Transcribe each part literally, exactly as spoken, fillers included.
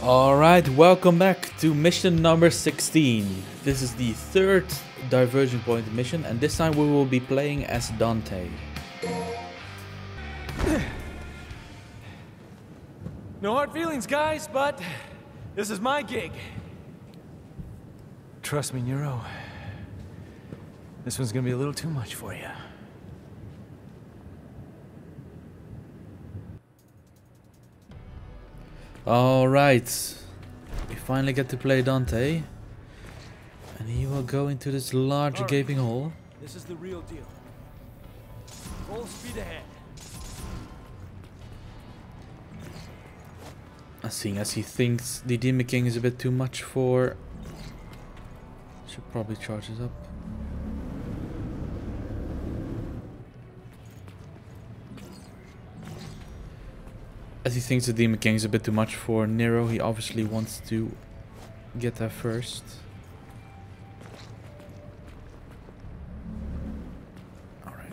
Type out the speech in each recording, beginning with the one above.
Alright, welcome back to mission number sixteen. This is the third diversion point mission, and this time we will be playing as Dante. No hard feelings, guys, but this is my gig. Trust me, Nero. This one's gonna be a little too much for you. Alright, we finally get to play Dante. And he will go into this large All right. gaping hole. This is the real deal. Full speed ahead. Seeing as he thinks the Demon King is a bit too much for... Should probably charge this up. As he thinks the Demon King is a bit too much for Nero, he obviously wants to get there first. Alright.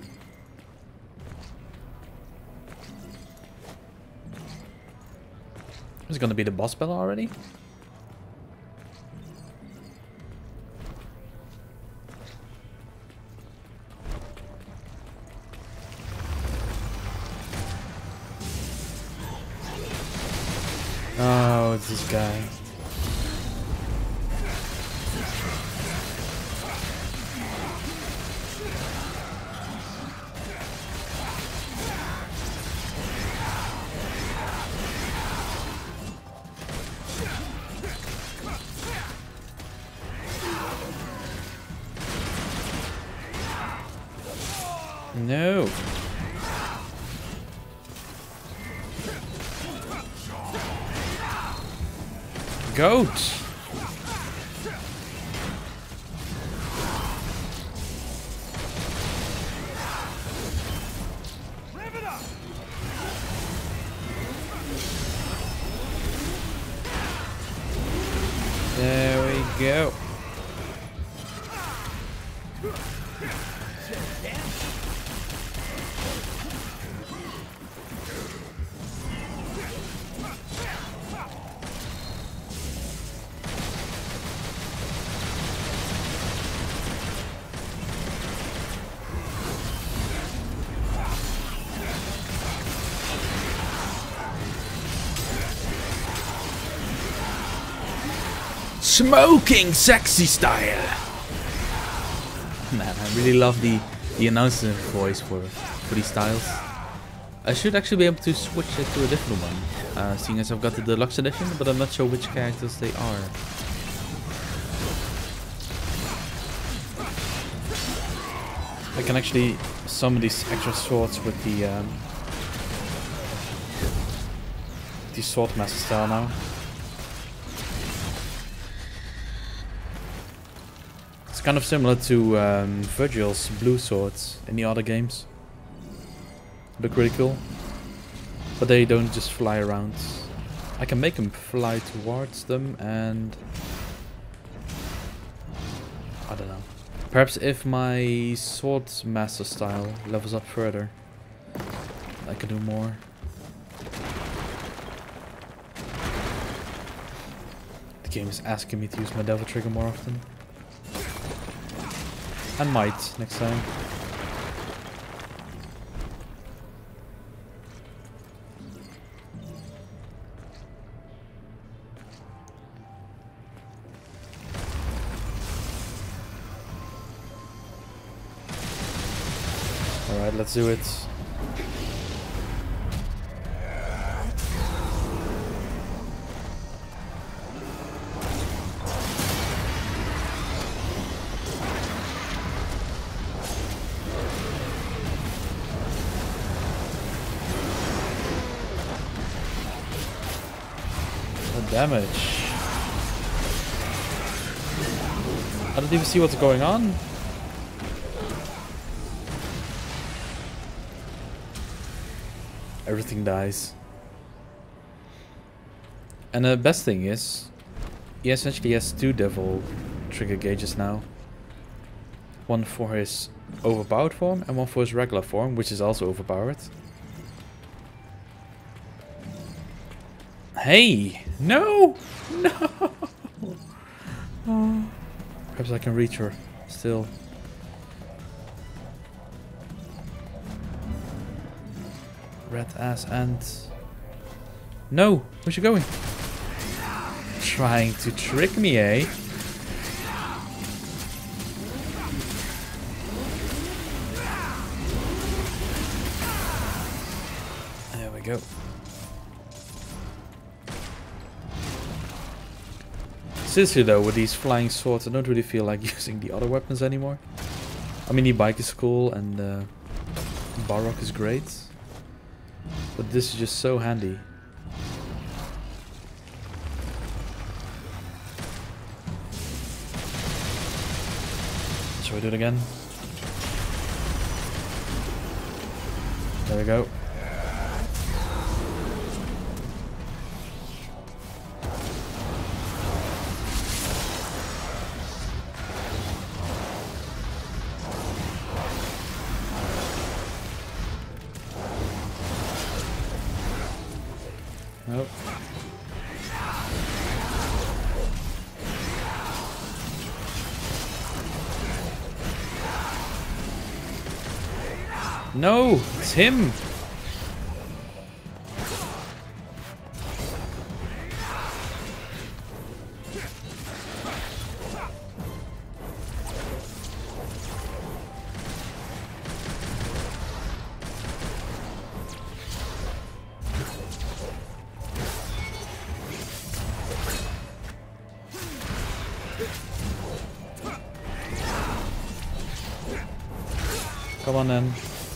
Is it gonna be the boss battle already? Oh, it's this guy. No. Goat. There we go. Smoking sexy style. Man, I really love the the announcer voice for for these styles. I should actually be able to switch it to a different one, uh, seeing as I've got the deluxe edition, but I'm not sure which characters they are. I can actually summon these extra swords with the um, the sword master style now. It's kind of similar to um, Vergil's blue swords in the other games. Look really cool. But they don't just fly around. I can make them fly towards them and... I don't know. Perhaps if my sword master style levels up further, I can do more. The game is asking me to use my devil trigger more often. I might next time. Alright, let's do it. Damage. I don't even see what's going on. Everything dies. And the best thing is, he essentially has two devil trigger gauges now. One for his overpowered form and one for his regular form, which is also overpowered. Hey! No! No! Oh. Perhaps I can reach her still. Red ass ant. No! Where's she going? Trying to trick me, eh? There we go. Seriously though, with these flying swords, I don't really feel like using the other weapons anymore. I mean, the bike is cool and uh, Barrock is great. But this is just so handy. Shall we do it again? There we go. Nope. No, it's him. Come on then.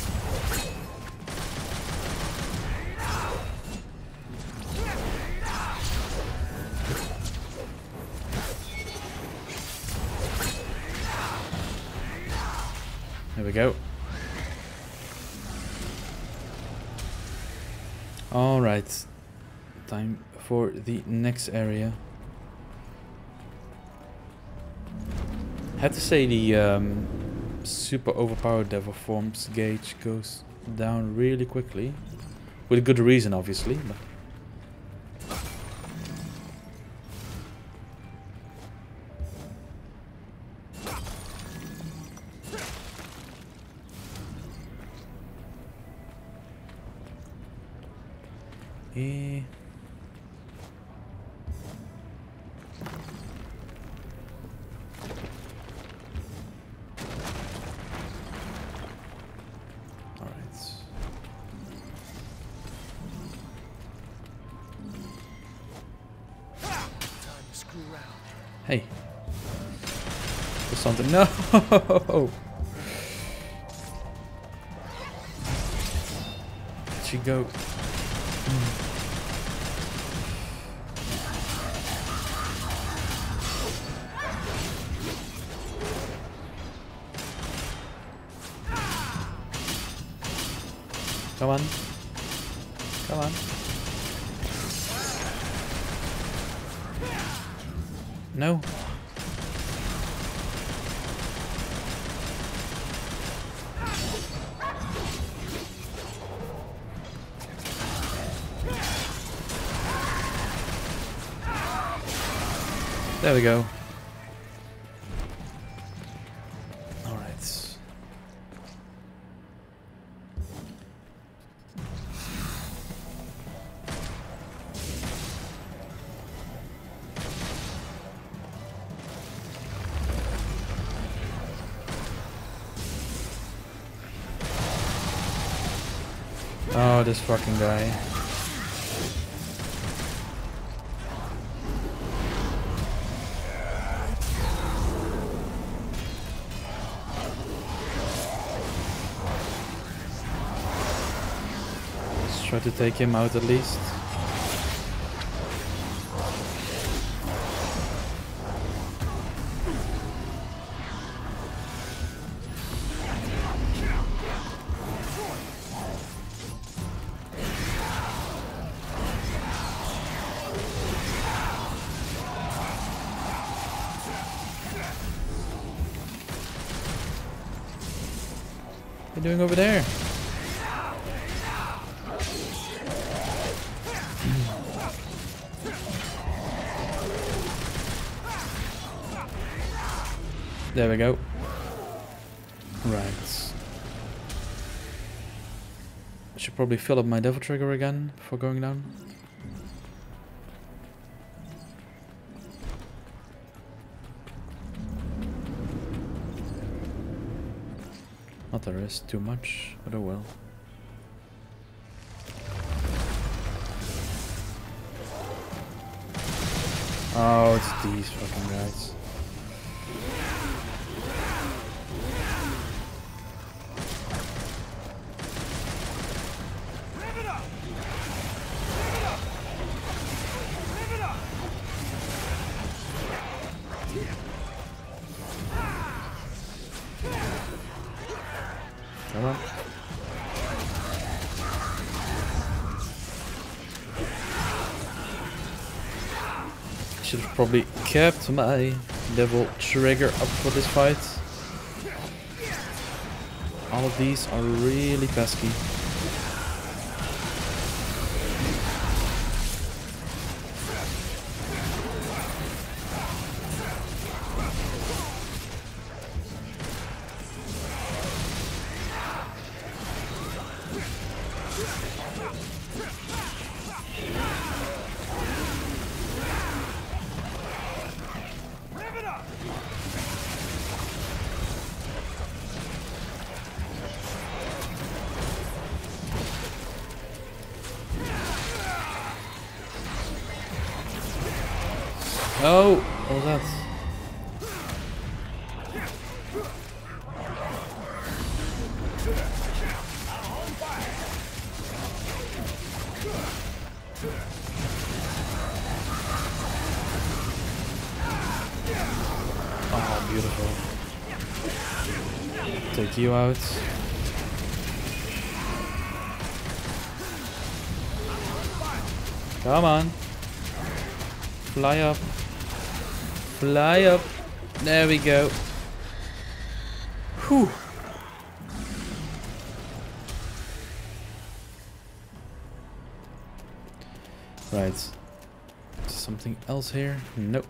There we go. All right. Time for the next area. I have to say the um, super overpowered devil forms gauge goes down really quickly. With a good reason, obviously. But Eh. All right. Time to screw around. Hey. There's something. No. Where'd she go? Come on. Come on. No. There we go. All right. Oh, this fucking guy. Let's try to take him out at least. What are you doing over there? There we go. Right. I should probably fill up my devil trigger again before going down. Not there is too much, but oh well. Oh, it's these fucking guys. Come on. Should have probably kept my devil trigger up for this fight. All of these are really pesky. Oh, what was that? Oh, beautiful. Take you out. Come on. Fly up. Fly up. There we go. Whew. Right. Something else here? Nope.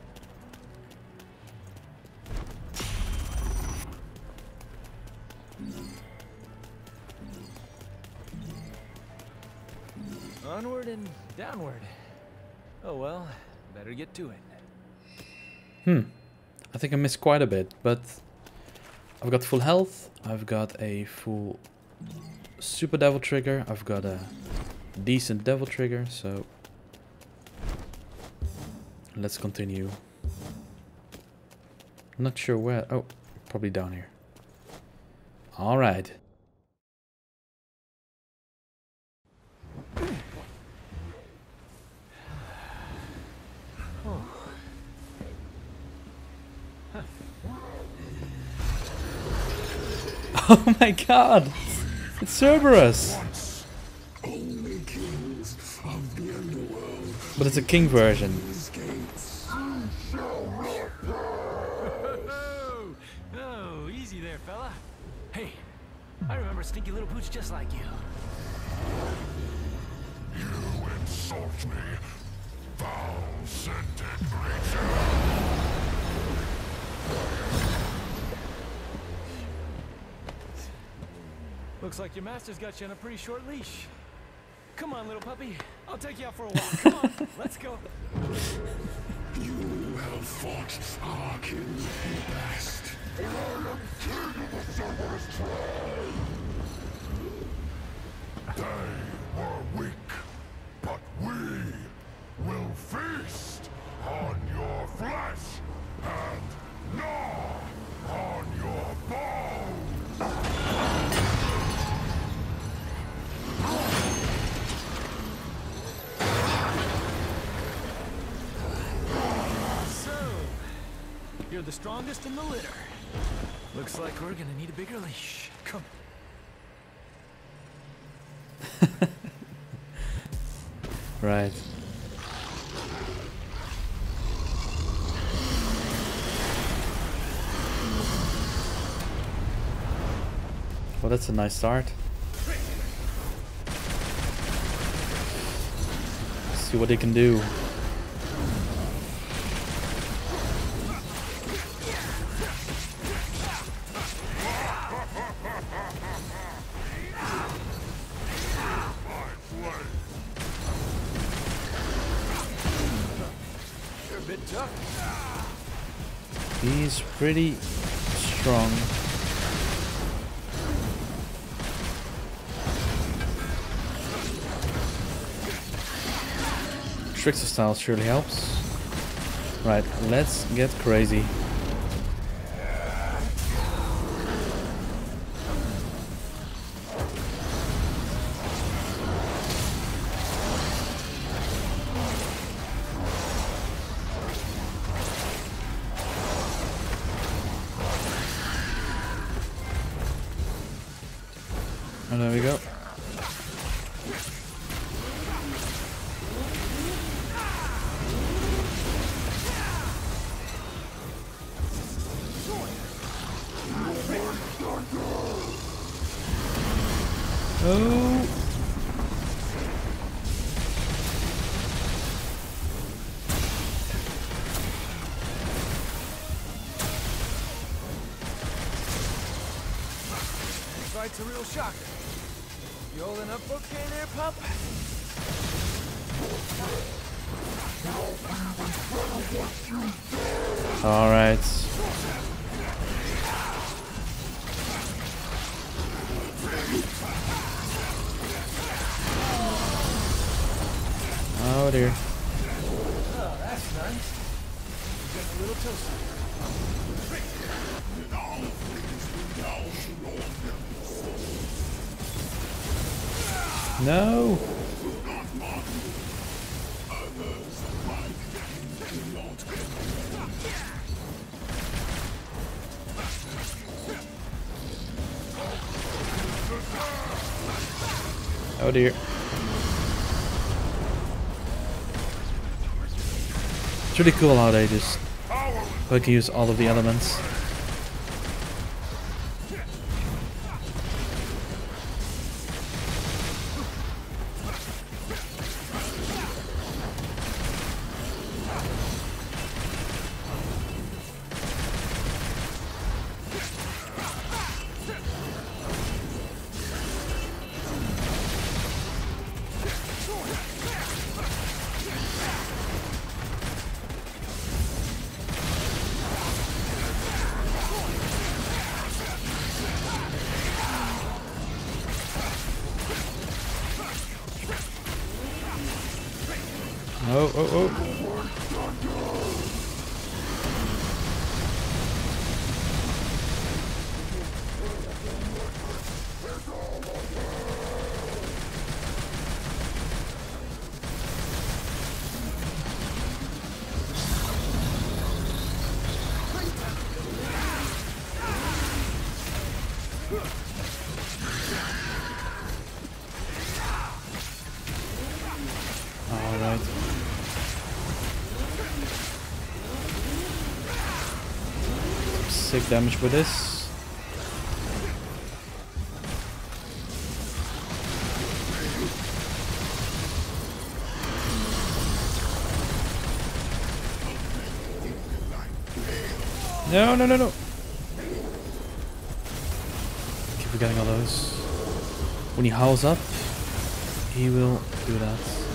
Onward and downward. Oh well, better get to it. Hmm. I think I missed quite a bit, but I've got full health. I've got a full super devil trigger. I've got a decent devil trigger, so let's continue. Not sure where. Oh, probably down here. All right. Oh my god! It's Cerberus! Only kings of the underworld. But it's a king version. Oh, easy there, fella. Hey, I remember a stinky little pooch just like you. You insult me, foul-scented creature. Looks like your master's got you on a pretty short leash. Come on, little puppy. I'll take you out for a walk. Come on, let's go. You have fought our king the best. I am king of the Cerberus tribe. They were weak, but we will feast on your flesh and gnaw on your bones. You're the strongest in the litter. Looks like we're gonna need a bigger leash. Come. Right. Well, that's a nice start. Let's see what they can do. a bit tough. He's pretty strong. Trickster style surely helps. Right, let's get crazy. And there we go. Oh. Fight's a real shocker. You holding up okay there, pup? All right. Oh dear. Oh, that's nice. Getting a little toasty. No. Oh dear. It's really cool how they just like use all of the elements. Oh, oh, oh. All right. Sick damage with this. No, no, no, no. Keep forgetting all those. When he howls up, he will do that.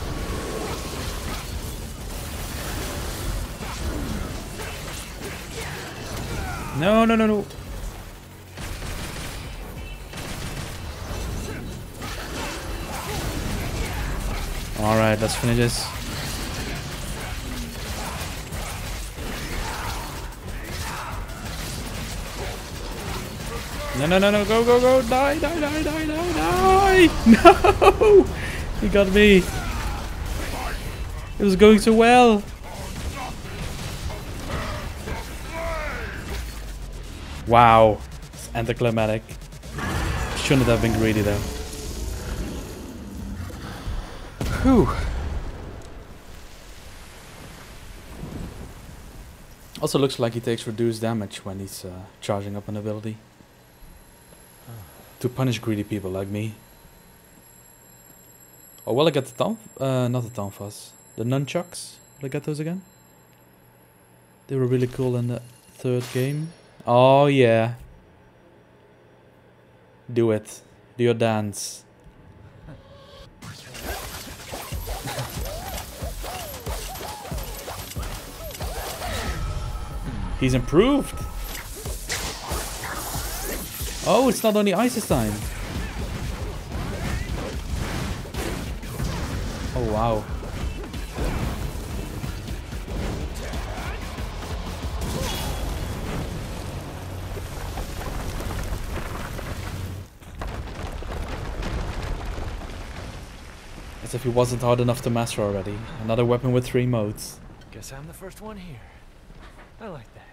No, no, no, no. All right, let's finish this. No, no, no, no, go, go, go, die, die, die, die, die, die. No, he got me. It was going so well. Wow, it's anticlimactic. Shouldn't have been greedy though. Whew. Also looks like he takes reduced damage when he's uh, charging up an ability. To punish greedy people like me. Oh, will I get the thumb? Uh, not the thumb fuzz. The nunchucks. Will I get those again? They were really cool in the third game. Oh yeah. Do it. Do your dance. He's improved. Oh, it's not only ice this time. Oh, wow. As if he wasn't hard enough to master already. Another weapon with three modes. Guess I'm the first one here. I like that.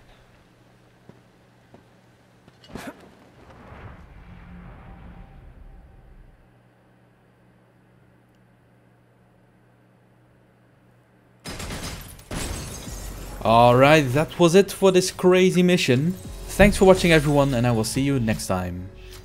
Alright, that was it for this crazy mission. Thanks for watching everyone, and I will see you next time.